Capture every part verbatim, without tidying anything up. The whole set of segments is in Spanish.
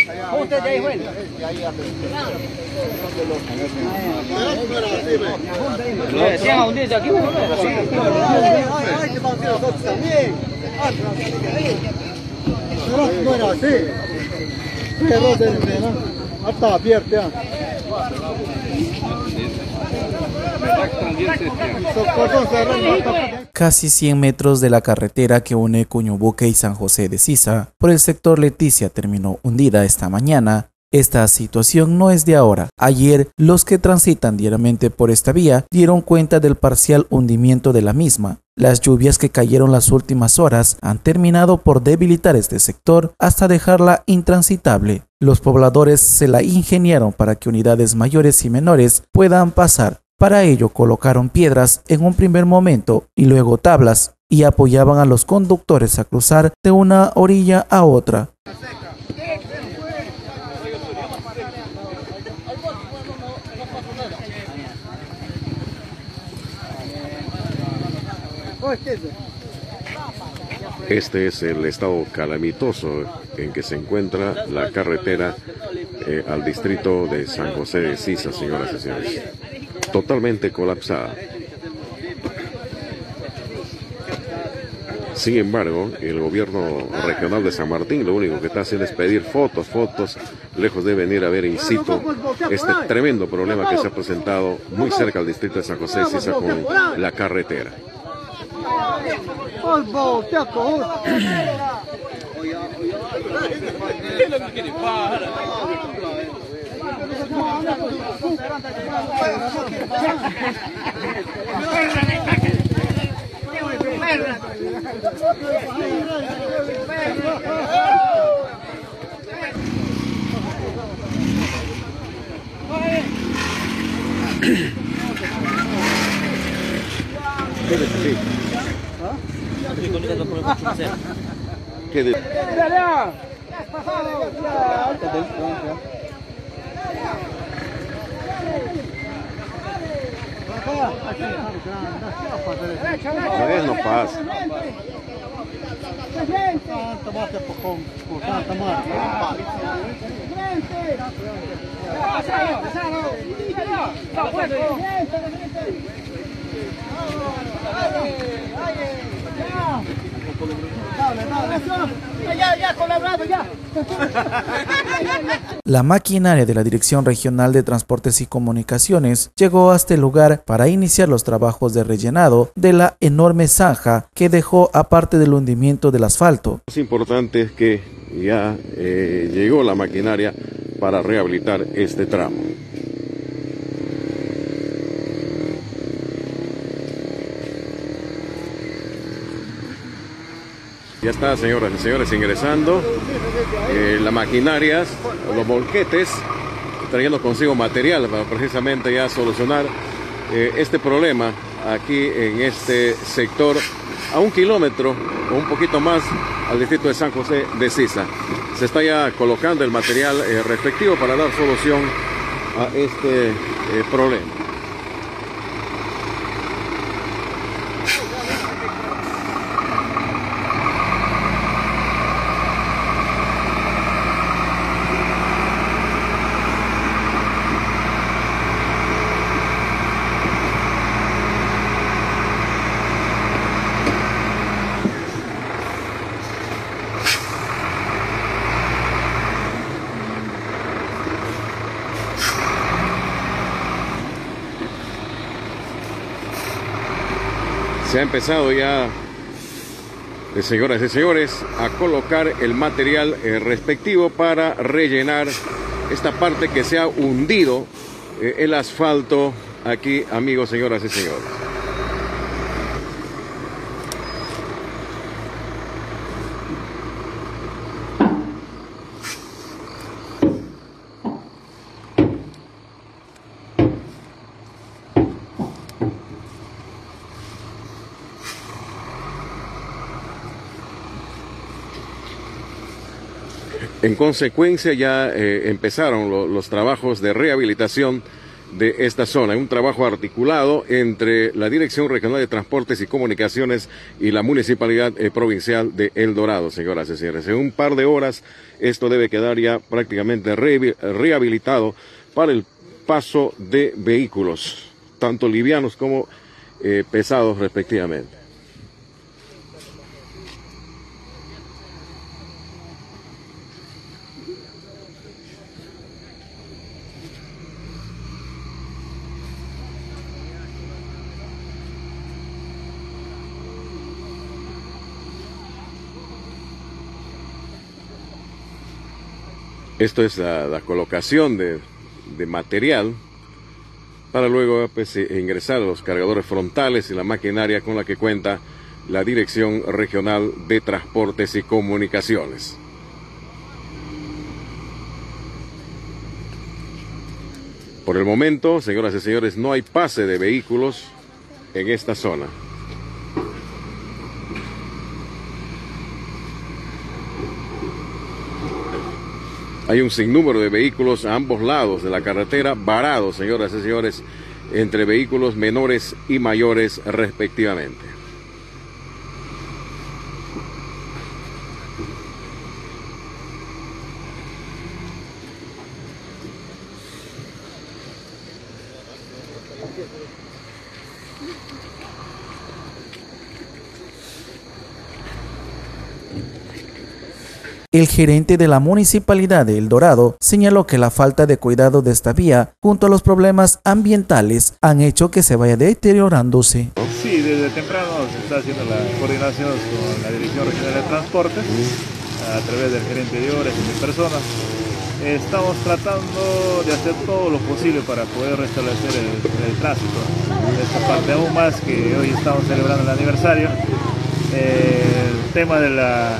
No era así. Pero de pena. Hasta abierta. Casi cien metros de la carretera que une Cuñubuque y San José de Sisa por el sector Leticia terminó hundida esta mañana. Esta situación no es de ahora. Ayer, los que transitan diariamente por esta vía dieron cuenta del parcial hundimiento de la misma. Las lluvias que cayeron las últimas horas han terminado por debilitar este sector hasta dejarla intransitable. Los pobladores se la ingeniaron para que unidades mayores y menores puedan pasar. Para ello colocaron piedras en un primer momento y luego tablas y apoyaban a los conductores a cruzar de una orilla a otra. Este es el estado calamitoso en que se encuentra la carretera eh, al distrito de San José de Sisa, señoras y señores. Totalmente colapsada. Sin embargo, el gobierno regional de San Martín lo único que está haciendo es pedir fotos, fotos, lejos de venir a ver in situ este tremendo problema que se ha presentado muy cerca al distrito de San José de Sisa con la carretera. ¿Qué de... No pasa. La maquinaria de la Dirección Regional de Transportes y Comunicaciones llegó hasta el lugar para iniciar los trabajos de rellenado de la enorme zanja que dejó aparte del hundimiento del asfalto. Lo importante es que ya eh, llegó la maquinaria para rehabilitar este tramo. Ya está, señoras y señores, ingresando eh, las maquinarias, los volquetes, trayendo consigo material para precisamente ya solucionar eh, este problema aquí en este sector, a un kilómetro o un poquito más al distrito de San José de Sisa. Se está ya colocando el material eh, respectivo para dar solución a este eh, problema. Se ha empezado ya, eh, señoras y señores, a colocar el material eh, respectivo para rellenar esta parte que se ha hundido eh, el asfalto aquí, amigos, señoras y señores. En consecuencia ya eh, empezaron lo, los trabajos de rehabilitación de esta zona. Un trabajo articulado entre la Dirección Regional de Transportes y Comunicaciones y la Municipalidad eh, Provincial de El Dorado, señoras y señores. En un par de horas esto debe quedar ya prácticamente re rehabilitado para el paso de vehículos, tanto livianos como eh, pesados respectivamente. Esto es la, la colocación de, de material para luego pues, ingresar a los cargadores frontales y la maquinaria con la que cuenta la Dirección Regional de Transportes y Comunicaciones. Por el momento, señoras y señores, no hay pase de vehículos en esta zona. Hay un sinnúmero de vehículos a ambos lados de la carretera varados, señoras y señores, entre vehículos menores y mayores respectivamente. El gerente de la Municipalidad de El Dorado señaló que la falta de cuidado de esta vía, junto a los problemas ambientales, han hecho que se vaya deteriorándose. Sí, desde temprano se está haciendo la coordinación con la Dirección Regional de Transportes, a través del gerente de obras y de personas. Estamos tratando de hacer todo lo posible para poder restablecer el, el tránsito. Esta parte aún más que hoy estamos celebrando el aniversario. Eh, el tema de la...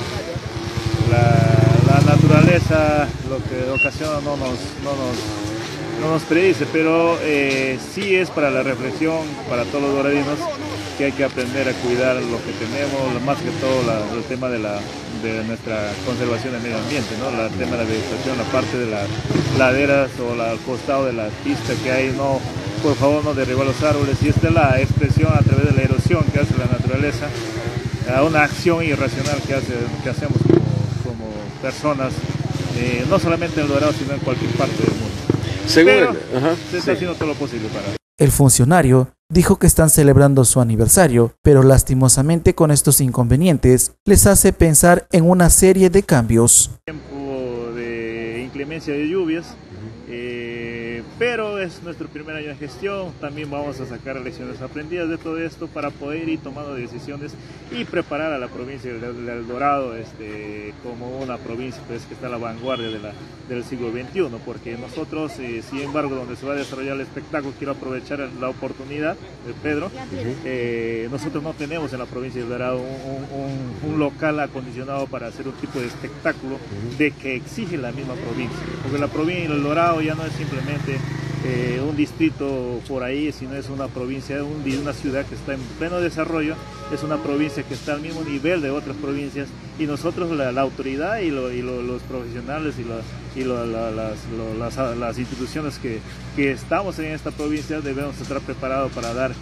La, la naturaleza, lo que ocasiona no nos, no nos, no nos predice, pero eh, sí es para la reflexión, para todos los doradinos, que hay que aprender a cuidar lo que tenemos, más que todo la, el tema de, la, de nuestra conservación del medio ambiente, ¿no? El tema de la vegetación, la parte de las laderas o la, al costado de la pista que hay, no, por favor no derribar los árboles, y esta es la expresión a través de la erosión que hace la naturaleza, a una acción irracional que, hace, que hacemos como personas, eh, no solamente en El Dorado, sino en cualquier parte del mundo. Según Pero el, ajá, se está sí. haciendo todo lo posible para... El funcionario dijo que están celebrando su aniversario, pero lastimosamente con estos inconvenientes les hace pensar en una serie de cambios. Tiempo de inclemencia de lluvias, eh, pero es nuestro primer año de gestión. También vamos a sacar lecciones aprendidas de todo esto para poder ir tomando decisiones y preparar a la provincia de El Dorado este, como una provincia pues, que está a la vanguardia de la, del siglo veintiuno, porque nosotros, eh, sin embargo, donde se va a desarrollar el espectáculo, quiero aprovechar la oportunidad de Pedro, eh, nosotros no tenemos en la provincia de El Dorado un, un, un local acondicionado para hacer un tipo de espectáculo de que exige la misma provincia, porque la provincia de El Dorado ya no es simplemente Eh, un distrito por ahí, sino es una provincia, un, una ciudad que está en pleno desarrollo, es una provincia que está al mismo nivel de otras provincias, y nosotros, la, la autoridad y, lo, y lo, los profesionales y, lo, y lo, la, las, lo, las, las instituciones que, que estamos en esta provincia debemos estar preparados para dar,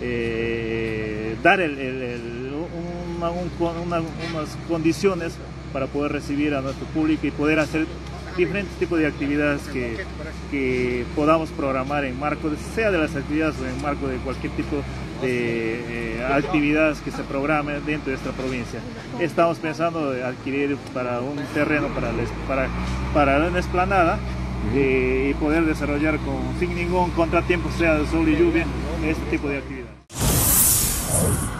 eh, dar el, el, el, una, un, una, unas condiciones para poder recibir a nuestro público y poder hacer diferentes tipos de actividades que, que podamos programar en marco, de, sea de las actividades o en marco de cualquier tipo de eh, actividades que se programe dentro de esta provincia. Estamos pensando en adquirir para un terreno, para, la, para, para una explanada, eh, y poder desarrollar con, sin ningún contratiempo, sea de sol y lluvia, este tipo de actividades.